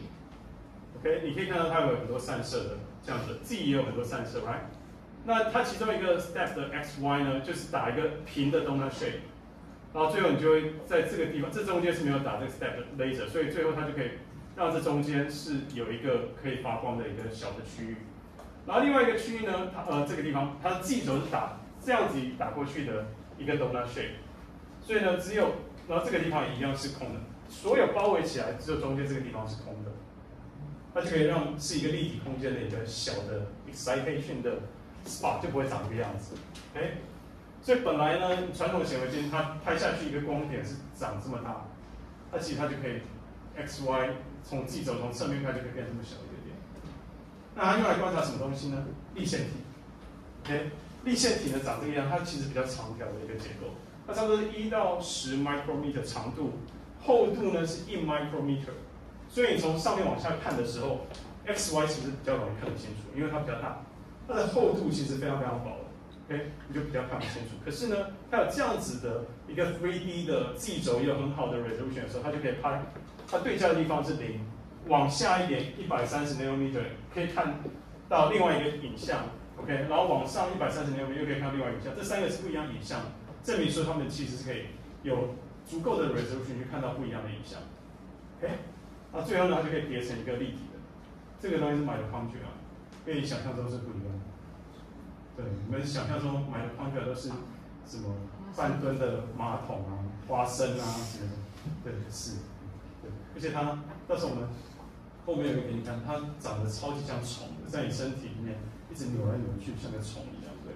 z，OK， 你可以看到它有很多散射的这样子 ，z 也有很多散射 ，right？ 那它其中一个 step 的 x y 呢，就是打一个平的 donut shape， 然后最后你就会在这个地方，这中间是没有打这个 step 的 laser， 所以最后它就可以让这中间是有一个可以发光的一个小的区域，然后另外一个区域呢，这个地方它的 z 轴是打这样子打过去的一个 donut shape， 所以呢然后这个地方也一样是空的，所有包围起来只有中间这个地方是空的，它就可以让是一个立体空间的一个小的 excitation 的 spot， 就不会长这个样子 ，OK？ 所以本来呢，传统的显微镜它拍下去一个光点是长这么大，那其实它就可以 x y 从 z 轴从侧面看就可以变这么小一个点。那它用来观察什么东西呢？粒线体 ，OK？ 粒线体呢长这个样，它其实比较长条的一个结构，它差不多是1到10 micrometer 长度，厚度呢是1 micrometer， 所以你从上面往下看的时候 ，x y 其实比较容易看得清楚，因为它比较大，它的厚度其实非常非常薄的。OK， 你就比较看不清楚。可是呢，它有这样子的一个 3D 的 Z 轴，也有很好的 resolution 的时候，它就可以拍，它对焦的地方是0，往下一点130 nanometer 可以看到另外一个影像 ，OK， 然后往上130 nanometer 又可以看到另外一个影像，这3个是不一样的影像，证明说它们其实是可以有足够的 resolution 去看到不一样的影像 ，OK， 那最后呢，它就可以叠成一个立体的，这个东西是mitochondria，跟你想象中是不一样的。对，你们想象中买的框架都是什么半吨的马桶啊、花生啊什么的，对，是，对，而且它到时候我们后面有给你看，它长得超级像虫的，在你身体里面一直扭来扭去，像个虫一样，对。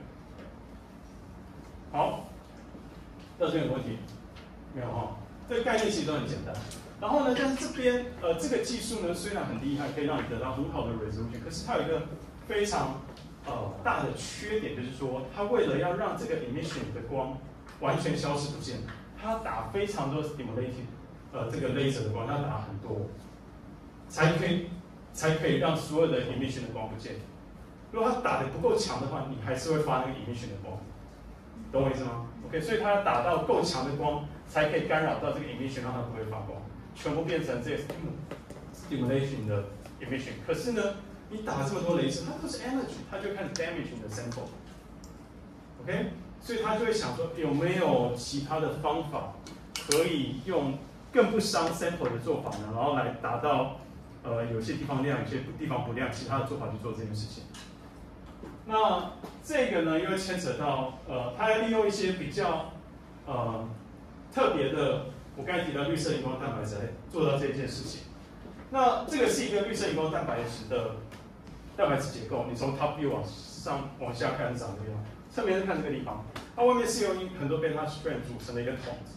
好，到这边有问题没有哈？这个概念其实都很简单。然后呢，但是这边这个技术呢虽然很厉害，可以让你得到很好的 resolution， 可是它有一个非常大的缺点，就是说，它为了要让这个 emission 的光完全消失不见，它打非常多 stimulating 这个 laser 的光，它打很多，才可以让所有的 emission 的光不见。如果它打得不够强的话，你还是会发那个 emission 的光，懂我意思吗 ？OK， 所以它要打到够强的光，才可以干扰到这个 emission， 让它不会发光，全部变成这个 stimulation 的 emission。可是呢，你打这么多雷射，它都是 energy， 它就开始 damage 你的 sample，OK， 所以他就会想说有没有其他的方法可以用更不伤 sample 的做法呢，然后来达到有些地方亮，有些地方不亮，其他的做法去做这件事情。那这个呢，又会牵扯到它要利用一些比较特别的，我刚才提到绿色荧光蛋白质来做到这件事情。那这个是一个绿色荧光蛋白质的蛋白质结构，你从 top view 往下看是长这个样，侧面是看这个地方，它外面是由很多 beta strand 组成的一个筒子，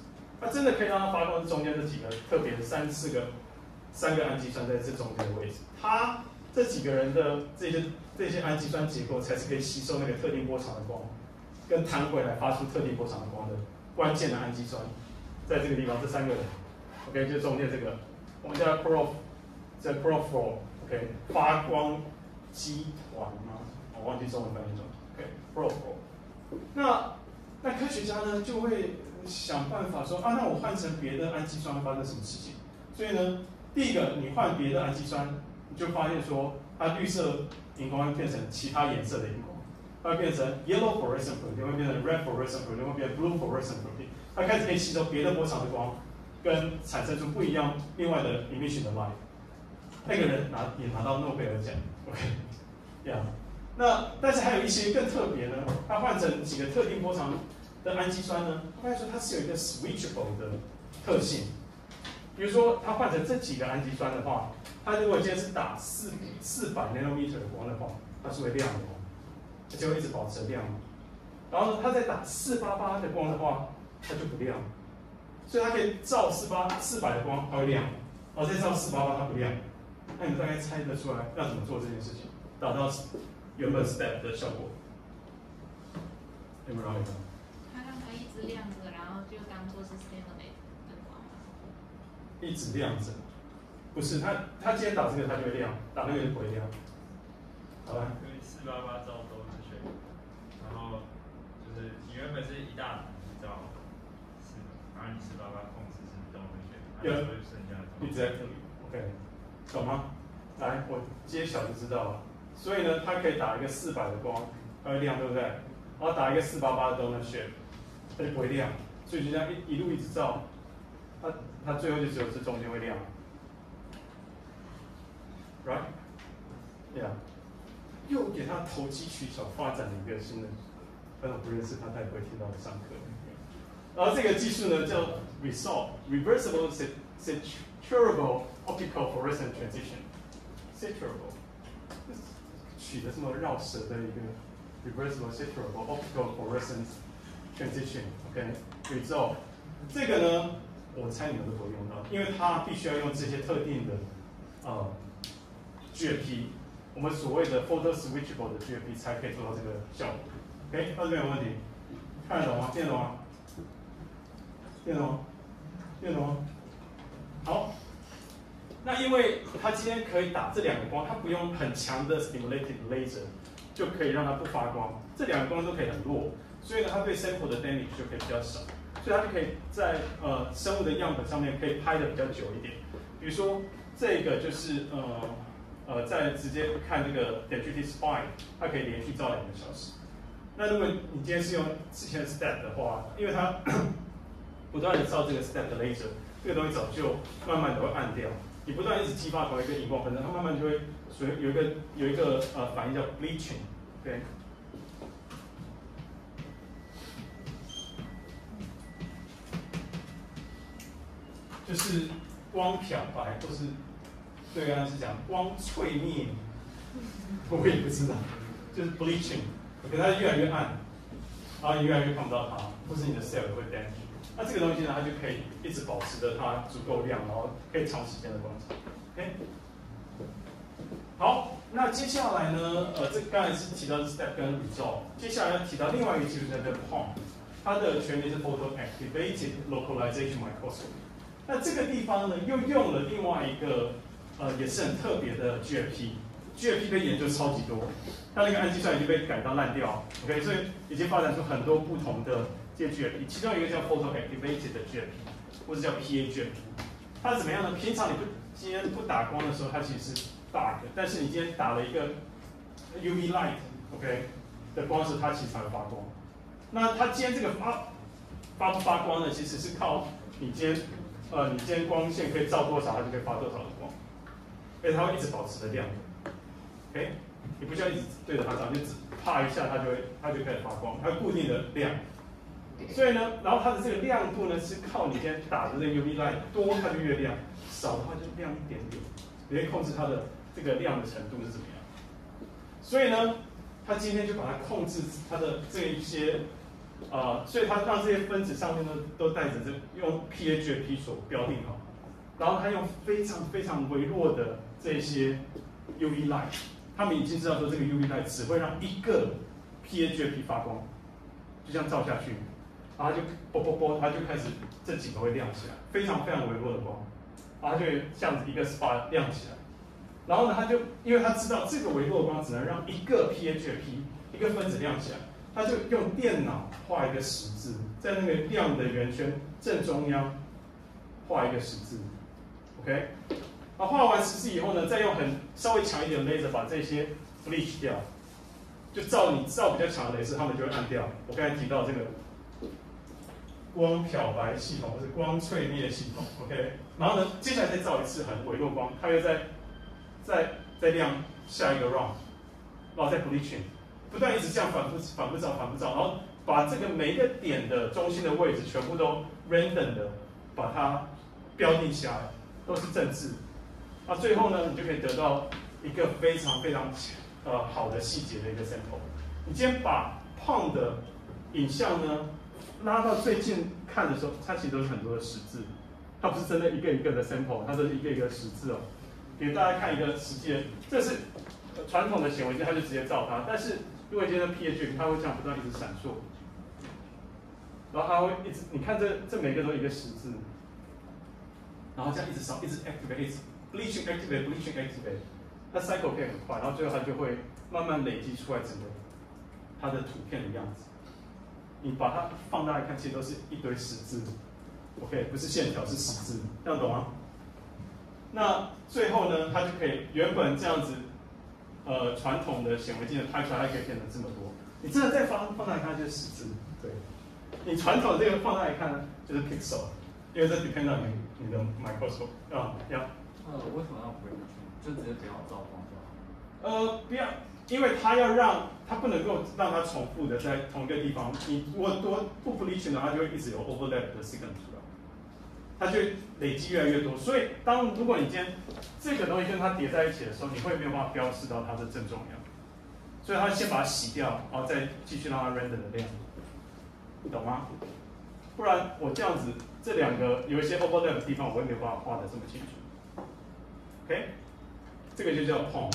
它真的可以让它发光，是中间这几个特别的3个氨基酸在这中间的位置，它这几个人的这些氨基酸结构才是可以吸收那个特定波长的光，跟弹回来发出特定波长的光的关键的氨基酸，在这个地方这3个人 ，OK， 就是中间这个，我们叫 chlorophyll，OK， 发光基团吗？我忘记中文翻译中 ，OK，chlorophyll。那科学家呢就会想办法说啊，那我换成别的氨基酸会发生什么事情？所以呢，第一个你换别的氨基酸，你就发现说它绿色荧光会变成其他颜色的荧光，它会变成 yellow fluorescent protein， 会变成 red fluorescent protein， 会变成 blue fluorescent protein， 它开始可以吸收别的波长的光，跟产生出不一样另外的 emission 的 light。那个人也拿到诺贝尔奖 ，OK， 那但是还有一些更特别呢，它换成几个特定波长的氨基酸呢，发现说它是有一个 switchable 的特性。比如说，它换成这几个氨基酸的话，它如果今天是打400 nanometer 的光的话，它是会亮的，而且会一直保持亮。然后呢，它再打488的光的话，它就不亮。所以它可以照400的光，它会亮；然后再照488，它不亮。那你们大概猜得出来要怎么做这件事情，达到原本 step 的效果？有没有让你看？ 它让它一直亮着，然后就当做是 stimulate 灯光吗？ 一直亮着，不是它今天打这个它就会亮，打那个就不会亮。好吧？ 因为488照都是选，然后就是你原本是一大照然后你488控制是都会选，然后就剩下的。 Exactly，OK， 懂吗？来，我揭晓就知道了。所以呢，它可以打一个400的光，它会亮，对不对？然后打一个488的 donut shape， 它就不会亮，所以就这样一路一直照，它最后就只有这中间会亮 ，right？ Yeah， 又给它投机取巧发展了一个新的，但我不认识他，他也不会听到我上课。然后这个技术呢叫 Reversible Saturable Optical Fluorescent Transition。Saturable， 取的这么绕舌的一个 Reversible Saturable Optical Fluorescent Transition，OK，Result，这个呢，我猜你们都不会用到，因为它必须要用这些特定的GFP， 我们所谓的 Photo Switchable 的 GFP 才可以做到这个效果。OK， 到这边有问题？看得懂吗？听得懂吗？听得懂吗？听得懂吗？好，那因为它今天可以打这2个光，它不用很强的 stimulated laser 就可以让它不发光，这2个光都可以很弱，所以呢，它对 sample 的 damage 就可以比较少，所以它就可以在生物的样本上面可以拍的比较久一点。比如说这个就是在直接看这个 dendritic spine， 它可以连续照2个小时。那如果你今天是用之前的 step 的话，因为它不断的照这个 step 的 laser， 这个东西早就慢慢的会暗掉。你不断一直激发同一个荧光分子，它慢慢就会有一个反应叫 bleaching， 对。就是光漂白，或是对刚才是讲光淬灭，我也不知道，就是 bleaching。可它越来越暗，然后你越来越看不到它，或是你的 cell 会 damage。那这个东西呢，它就可以一直保持着它足够亮，然后可以长时间的观察。OK， 好，那接下来呢，这刚才是提到的 step 跟 result， 接下来要提到另外一个技术叫做 POM， 它的全名是 Photo Activated Localization Microscopy。那这个地方呢，又用了另外一个也是很特别的 GFP。GFP 被研究超级多，它那个氨基酸已经被改到烂掉 ，OK， 所以已经发展出很多不同的这些 GFP， 其中一个叫 Photo Activated 的 GFP， 或者叫 PA-GFP。它怎么样呢？平常你今天不打光的时候，它其实是 dark， 但是你今天打了一个 UV light，OK 的光时，它其实才会发光。那它今天这个发不发光呢？其实是靠你今天光线可以照多少，它就可以发多少的光，而且它会一直保持的亮。OK， 你不需要一直对着它照，就只啪一下，它就开始发光，它固定的亮。所以呢，然后它的这个亮度呢，是靠你今天打的这个 UV light 多，它就越亮；少的话就亮一点点。你可以控制它的这个亮的程度是怎么样。所以呢，它今天就把它控制它的这一些所以它让这些分子上面呢都带着用 PHP 所标定好，然后它用非常非常微弱的这些 UV light， 他们已经知道说这个 UV light 只会让一个 PHP 发光，就这样照下去，然后它就啵啵啵，它就开始这几个会亮起来，非常非常微弱的光，然后它就这样子一个 spot 亮起来，然后呢，它就因为它知道这个微弱的光只能让一个 PHP 一个分子亮起来，它就用电脑画一个十字，在那个亮的圆圈正中央画一个十字 ，OK。那画完十字以后呢，再用稍微强一点的 laser 把这些 bleach 掉，就照比较强的镭射，它们就会暗掉。我刚才提到这个光漂白系统或是光淬灭系统 ，OK。然后呢，接下来再照一次很微弱光，它又再亮下一个 round， 然后再 bleaching， 不断一直这样反复照，然后把这个每一个点的中心的位置全部都 random 的把它标定下来，都是正字。那最后呢，你就可以得到一个非常非常好的细节的一个 sample。你今天把Pong的影像呢拉到最近看的时候，它其实都是很多的十字，它不是真的一个一个的 sample， 它都是一个一个十字哦。给大家看一个实际的，这是传统的显微镜，它就直接照它。但是如果今天的 PHP， 它会这样不断一直闪烁，然后它会一直，你看这每个都一个十字，然后这样一直烧，一直 activate， 一直 bleaching activate， 它 cycle 可以很快，然后最后它就会慢慢累积出来整个它的图片的样子。你把它放大来看，其实都是一堆十字 ，OK， 不是线条，是十字，这样懂吗？那最后呢，它就可以原本这样子，传统的显微镜的拍出来，它可以变成这么多。你真的再放大来看，就是十字。对，你传统这个放大来看呢，就是 pixel， 因为这 depend on 你的 microscope 啊，要。 为什么要 bleach？ 就直接不要照光就好。 不要，因为它不能够让它重复的在同一个地方。你如果不 bleach 的话，它就会一直有 overlap 的 signal 出来。它就累积越来越多，所以如果你今天这个东西跟它叠在一起的时候，你会没有办法标示到它的正中央，所以它先把它洗掉，然后再继续让它 render 的亮，你懂吗？不然我这样子这两个有一些 overlap 的地方，我会没有办法画的这么清楚。OK， 这个就叫 Pong，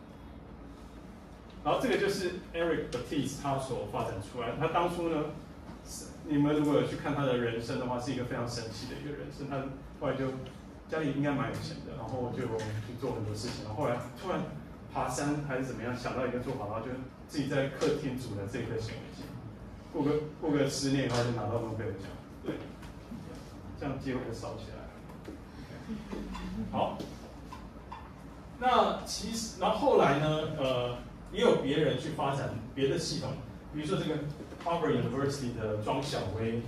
然后这个就是 Eric Baptiste 他所发展出来的，他当初呢。你们如果有去看他的人生的话，是一个非常神奇的一个人生。他后来就家里应该蛮有钱的，然后就去做很多事情。然后后来突然爬山还是怎么样，想到一个做法，然后就自己在客厅组了这个显微镜。过个10年以后就拿到诺贝尔奖。对，这样机会就少起来了。好，那其实然后后来呢，也有别人去发展别的系统，比如说这个。Harvard University 的庄小薇，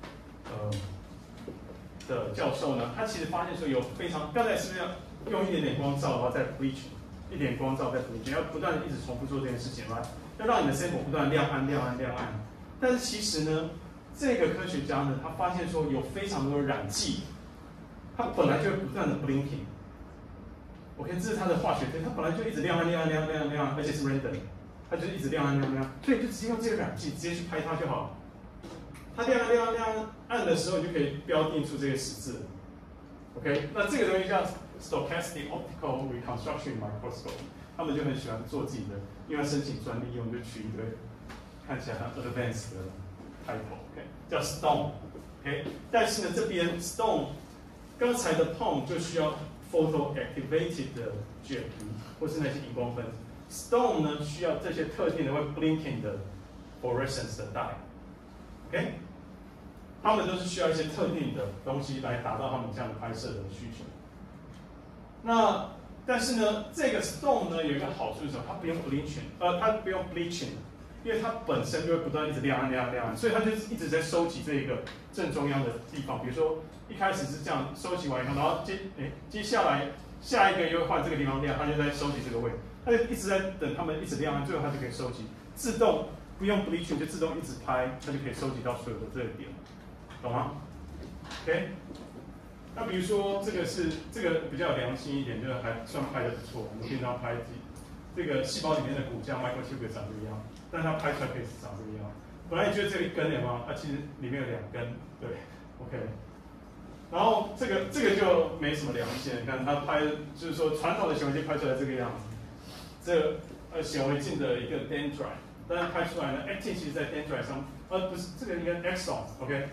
的教授呢，他其实发现说有刚才是不是要用一点点光照，然后再 bleach， 一点光照再 bleach， 要不断的一直重复做这件事情，要让你的 sample 不断亮暗。但是其实呢，这个科学家呢，他发现说有非常多的染剂，它本来就会不断的 blinking。OK， 这是它的化学特性，它本来就一直亮暗，而且是 random。它就是一直亮暗，所以就直接用这个染剂直接去拍它就好了。它亮暗的时候，你就可以标定出这个十字。OK， 那这个东西叫 Stochastic Optical Reconstruction Microscope， 他们就很喜欢做自己的，因为申请专利用就取一堆看起来很 advanced 的 title，OK， 叫 Stone。OK， 但是呢，这边 Stone 刚才的 Pong 就需要 photo activated 的 GFP 或是那些荧光分子。Stone 呢需要这些特定的会 blinking 的 fluorescence 的 dye，OK， 他们都是需要一些特定的东西来达到他们这样的拍摄的需求。那但是呢，这个 Stone 呢有一个好处是什么？它不用 bleaching，因为它本身就会不断一直亮暗，所以它就一直在收集这一个正中央的地方。比如说一开始是这样收集完以后，然后接下来下一个又换这个地方亮，它就在收集这个位。它就一直在等它们一直亮暗，最后它就可以收集，自动不用 bleaching 就自动一直拍，它就可以收集到所有的这个点，懂吗 ？OK， 那比如说这个比较良心一点，就是还算拍的不错。我们平常拍这个细胞里面的骨架 microtubule 长这个样，但它拍出来可以是长这个样。 本来你觉得只有一根有没有？其实里面有2根，对 ，OK。然后这个就没什么良心，你看它拍，就是说传统的显微镜拍出来这个样子，这显微镜的一个 dendrite， 但是拍出来呢 ，actin 其实在 dendrite 上，不是这个应该 axon，OK，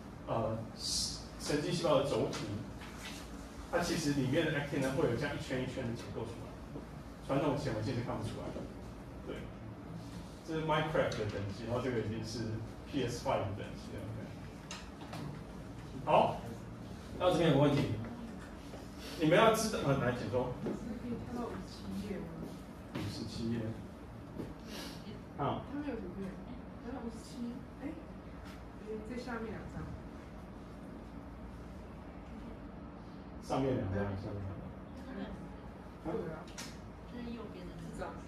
神经细胞的轴体，它其实里面的 actin 呢会有这样一圈一圈的结构出来，传统显微镜是看不出来的，对，这是 Minecraft 的等级，然后这个已经是 PS5 的等级了 ，OK， 好。到这边有个问题，你们要知道，来请说。 可以看到57页吗 ？57页。啊。 它没有图片，还有57，最下面2张。 上面2张，上面2张。 对啊。这是右边的这张。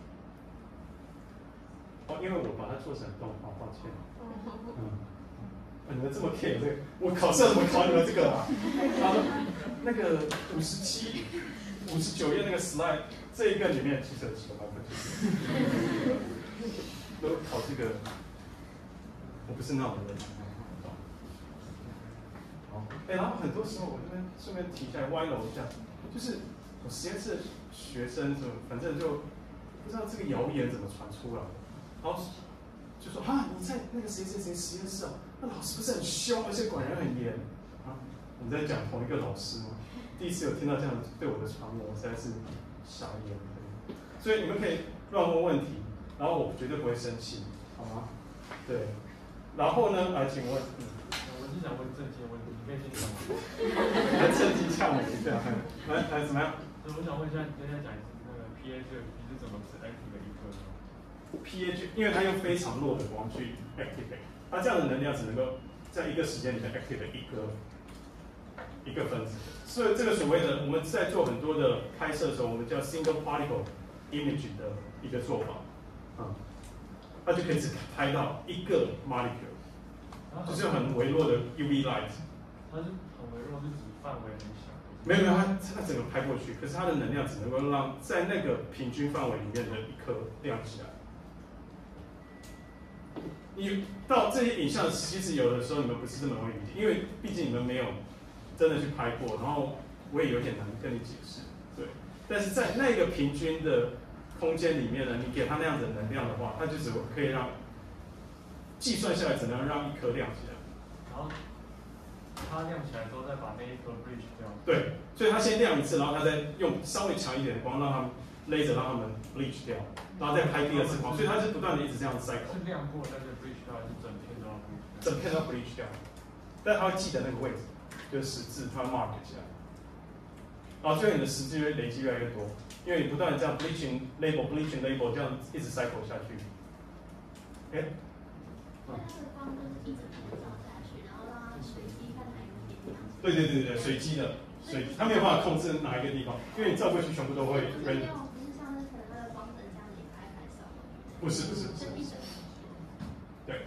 因为我把它做成动画，抱歉。你们这么 care 这个，我考试怎么考你们这个啊？那个57、59页那个 slide， 这一个里面其实有几个版本，都考这个，我不是那种人。好，然后很多时候我这边顺便提一下，歪楼一下，就是我实验室学生反正就不知道这个谣言怎么传出来，然后就说你在那个谁谁谁实验室哦。那老师不是很凶，而且管人很严啊？我们在讲同一个老师吗？第一次有听到这样对我的传闻，我实在是傻眼。所以你们可以乱问问题，然后我绝对不会生气，好吗？对。然后呢，来请问， 我是想问正经问题，你可以先讲吗？ 来趁机呛我一下，来怎么样？ 我想问一下，你刚才讲那个 pH 你是怎么只 activate 一颗的 ？pH， 因为它用非常弱的光去 activate。它这样的能量只能够在一个时间里面 activate 一个分子，所以这个所谓的我们在做很多的拍摄的时候，我们叫 single particle image 的一个做法，它就可以只拍到一个 molecule， 就是用很微弱的 UV light。 它是很微弱，是指范围很小。 没有，它整个拍过去，可是它的能量只能够让在那个平均范围里面的一颗亮起来。你到这些影像，其实有的时候你们不是这么容易理解，因为毕竟你们没有真的去拍过，然后我也有点难跟你解释，对。但是在那个平均的空间里面呢，你给它那样子的能量的话，它就只可以让计算下来只能让一颗亮起来。 然后它亮起来之后，再把那一颗 bleach 掉。 对，所以它先亮一次，然后它再用稍微强一点的光让它们laser让它们 bleach 掉，然后再拍第2次光，所以它是不断的一直这样 cycle。 是亮过但是 bleach 掉，还是整片都要 bleach 掉？ 整片都要 bleach 掉，但它会记得那个位置，就是十字，它会 mark 起来。然后最后你的十字会累积越来越多，因为你不断的这样 bleaching label 这样一直 cycle 下去。 它的光就是一直照下去，然后让它随机看哪一个点亮。 对，随机的，它没有办法控制哪一个地方，因为你照过去全部都会 random。 不是像是可能它的光灯这样连开开烧。 不是。对。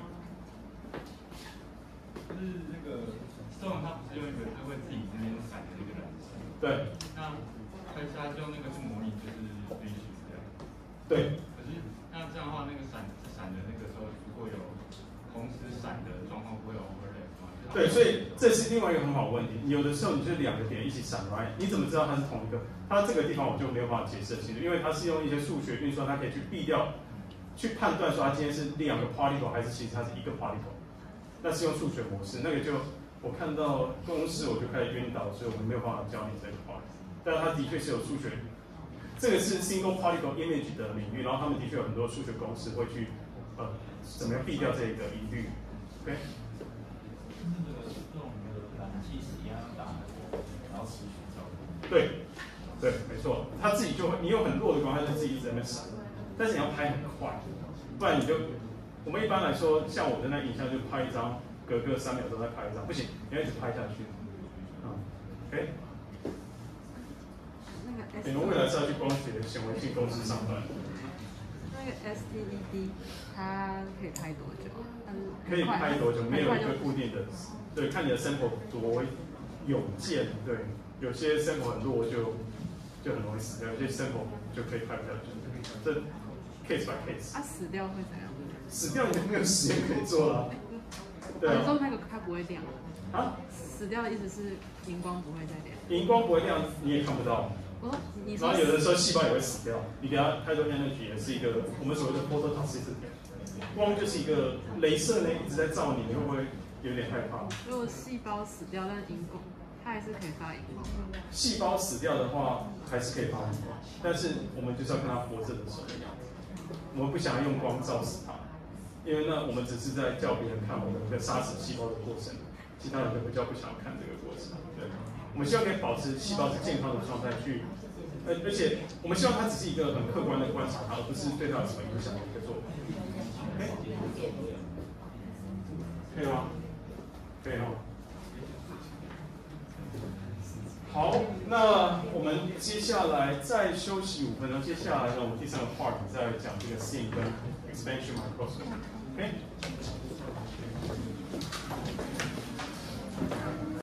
就是那个，虽然它不是用一个它会自己这边闪的那个蓝色。 对。 那拍下用那个去模拟就是bleach这样。 对。 可是那这样的话，那个闪的那个时候，如果有同时闪的状况，不会有 overlap 吗？ 对，所以这是另外一个很好的问题。有的时候你就2个点一起闪 ，right？ 你怎么知道它是同一个？它这个地方我就没有办法解释清楚，因为它是用一些数学运算，它可以去避掉，去判断说它今天是2个 particle 还是其实它是1个 particle。那是用数学模式，那个就我看到公式我就开始晕倒，所以我们没有办法教你这个 part。但它的确是有数学，这个是 single particle image 的领域，然后他们的确有很多数学公式会去怎么样避掉这个疑虑 ，OK？ 这种燃气实验打火，然后持续照。 对，没错，它自己就会，你有很弱的光，它就自己一直在那边闪，但是你要拍很快，不然你就，我们一般来说，像我的那影像就拍一张，隔个3秒钟再拍一张，不行，你要一直拍下去。OK。你们未来是要去光学显微镜公司上班？ 那个 STED 它可以拍多久？ 可以拍多久？没有一个固定的，对，看你的 sample 多有限，对，有些 sample 很弱就很容易死掉，有些 sample 就可以拍比较久。这 case by case。 死掉会怎样？ 死掉你就没有实验可以做了。对啊。 你说那个它不会亮啊？ 死掉的意思是荧光不会再亮。 荧光不会亮，你也看不到。 我说你说。 然后有的时候细胞也会死掉，你给它太多 energy 也是一个我们所谓的 phototoxicity。光就是一个镭射呢一直在照你，你会不会有点害怕？ 如果细胞死掉，但荧光它还是可以发荧光。 细胞死掉的话，还是可以发荧光，但是我们就是要看它活着的时候的样子。我们不想要用光照死它，因为那我们只是在叫别人看我们的杀死细胞的过程，其他人就比较不想看这个过程。对，我们希望可以保持细胞是健康的状态去，而且我们希望它只是一个很客观的观察它，而不是对它有什么影响的一个做法。可以吗？可以哈。好，那我们接下来再休息5分钟。接下来呢，我们第3个 part 再讲这个 SIM 跟 expansion microscope。OK。